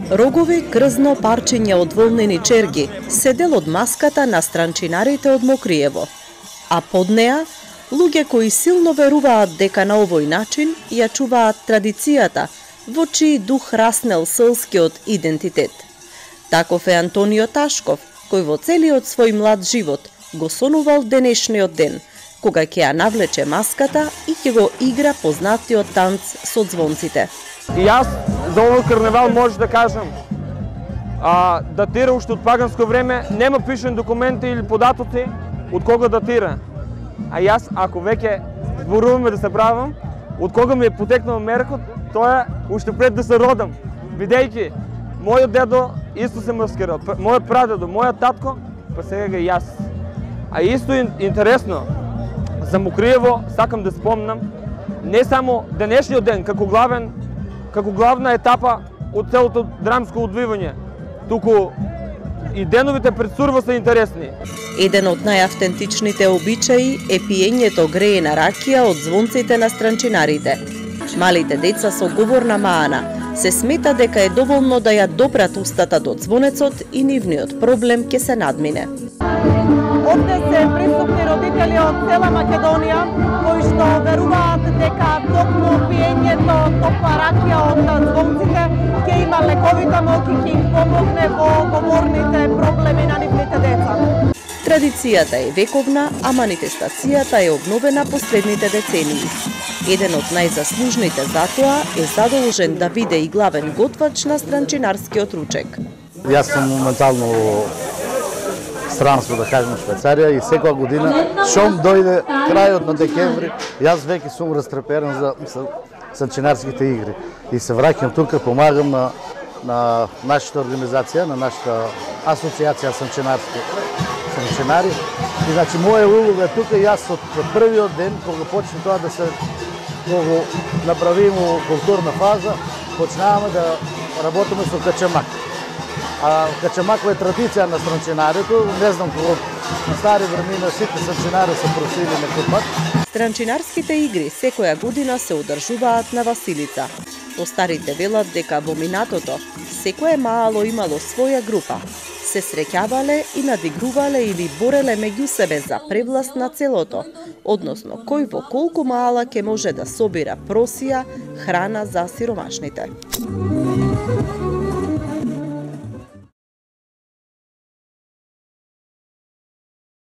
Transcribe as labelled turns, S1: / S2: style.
S1: Рогови, крзно, парчиња од волнени черги се дел од маската на странчинарите од Мокриево, а под неа луѓе кои силно веруваат дека на овој начин ја чуваат традицијата, во чиј дух раснел селскиот идентитет. Таков е Антонио Ташков, кој во целиот свој млад живот го сонувал денешниот ден, кога ќе ја навлече маската и ќе го игра познатиот танц со звонците.
S2: И јас за овој карневал може да кажам, датира уште од паганско време, нема пишен документи или податоци од кога датира. А јас, ако веќе зборуваме да се правам, од кога ми е потекнал меркот, тоа е уште пред да се родам. Бидејќи, мојот дедо исто се маскирал, мојот прадедо, мојот татко, па сега га и јас. А исто интересно, за Мокриево сакам да спомнам, не само денешниот ден како главна етапа од целото драмско одвивање, туку и деновите пред Сурва се интересни.
S1: Еден од најавтентичните обичаи е пиењето греена ракија од звонците на странчинарите. Малите деца со говорна маана се смета дека е доволно да ја допрат устата до звонецот и нивниот проблем ќе се надмине.
S3: Овде се присутни родители од цела Македонија, кои што веруваат дека токму пиењето топла ракија од звонците ќе има лековита моќ и ќе им помогне во говорните проблеми на нивните деца.
S1: Традицијата е вековна, а манифестацијата е обновена последните децении. Еден од најзаслужните за тоа е задолжен да биде и главен готвач на странчинарскиот ручек.
S4: Јас сум моментално странство, да кажем, Швајцарија и секоја година шом дојде крајот на декември, јас веќе сум растреперен за странчинарските игри. И се враќам тука, помагам на нашата организација, на нашата асоциација странчинари. И значи моја улога е тука и јас од првиот ден кога почне тоа да се направиме културна фаза, почнаваме да работиме со качамак. А качамакова е традиција на странчинарето, не знам кога стари времена сите странчинари се просили некој пат.
S1: Странчинарските игри секоја година се одржуваат на Василица. Постарите велат дека во минатото секое маало имало своја група. Се среќавале и надигрувале или бореле меѓу себе за превласт на целото, односно кој во колку маала ќе може да собира просија, храна за сиромашните.